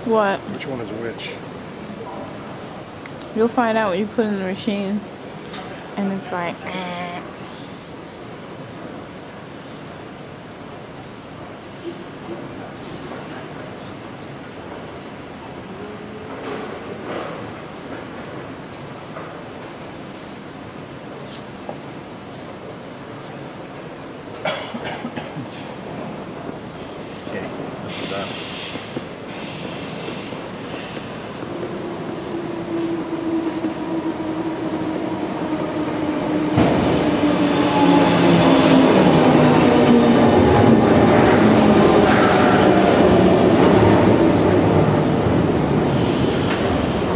What? Which one is which? You'll find out when you put in the machine. And it's like, eh. Okay, this is done.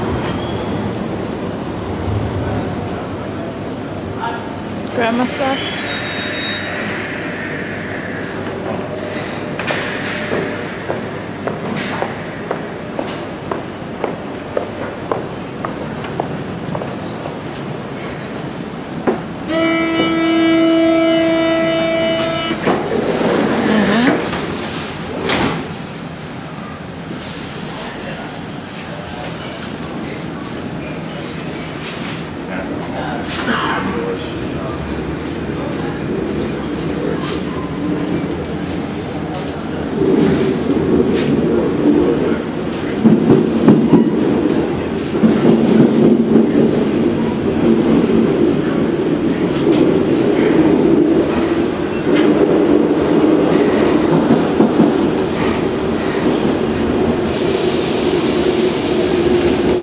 Grab my stuff.